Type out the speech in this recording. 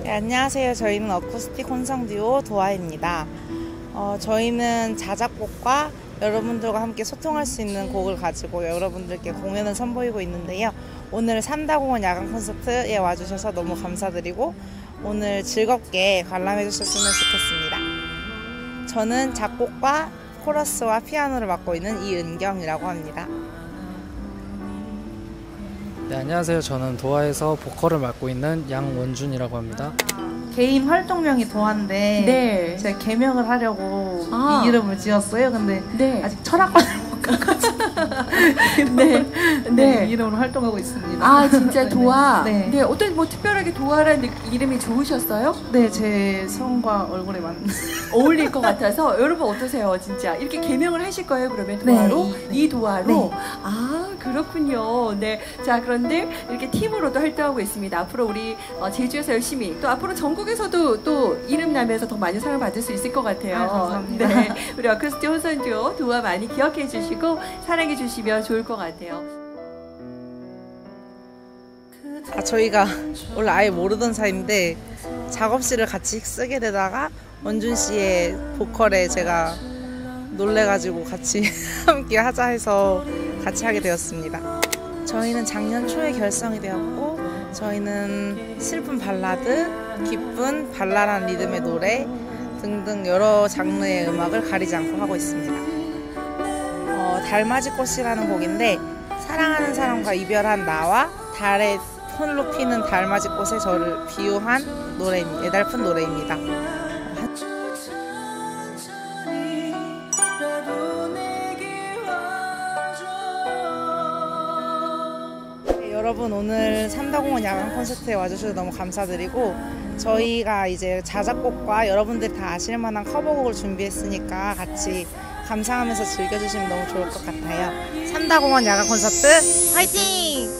네, 안녕하세요. 저희는 어쿠스틱 혼성 듀오 도아입니다. 저희는 자작곡과 여러분들과 함께 소통할 수 있는 곡을 가지고 여러분들께 공연을 선보이고 있는데요. 오늘 삼다공원 야간 콘서트에 와주셔서 너무 감사드리고 오늘 즐겁게 관람해 주셨으면 좋겠습니다. 저는 작곡과 코러스와 피아노를 맡고 있는 이은경이라고 합니다. 네, 안녕하세요. 저는 도아에서 보컬을 맡고 있는 양원준이라고 합니다. 개인 활동명이 도아인데 네. 제가 개명을 하려고 아. 이 이름을 지었어요. 근데 네. 아직 철학관을 못 가가지고 네. 네. 이 이름으로 활동하고 있습니다. 아, 진짜 도아. 네. 네. 어떤 특별하게 도아라는 이름이 좋으셨어요? 네, 제 성과 얼굴에 맞는 어울릴 것 같아서 여러분 어떠세요? 진짜 이렇게 개명을 하실 거예요? 그러면 도아로? 네. 이 도아로? 네. 아, 그렇군요. 네. 자, 그런데 이렇게 팀으로도 활동하고 있습니다. 앞으로 우리 제주에서 열심히 또 앞으로 전국에서도 또 이름 나면서 더 많은 사랑을 받을 수 있을 것 같아요. 아, 감사합니다. 네. 우리 어쿠스틱 혼성 듀오 도아 많이 기억해 주시고 사랑해 주시면 좋을 것 같아요. 저희가 원래 아예 모르던 사이인데 작업실을 같이 쓰게 되다가 원준 씨의 보컬에 제가 놀래가지고 같이 함께 하자 해서 같이 하게 되었습니다. 저희는 작년 초에 결성이 되었고 저희는 슬픈 발라드, 기쁜 발랄한 리듬의 노래 등등 여러 장르의 음악을 가리지 않고 하고 있습니다. 달맞이 꽃이라는 곡인데 사랑하는 사람과 이별한 나와 달에 홀로 피는 달맞이 꽃에 저를 비유한 노래입니다. 애달픈 노래입니다. 네, 여러분 오늘 삼다공원 야간 콘서트에 와주셔서 너무 감사드리고 저희가 이제 자작곡과 여러분들이 다 아실 만한 커버곡을 준비했으니까 같이 감상하면서 즐겨주시면 너무 좋을 것 같아요. 삼다공원 야간 콘서트 화이팅!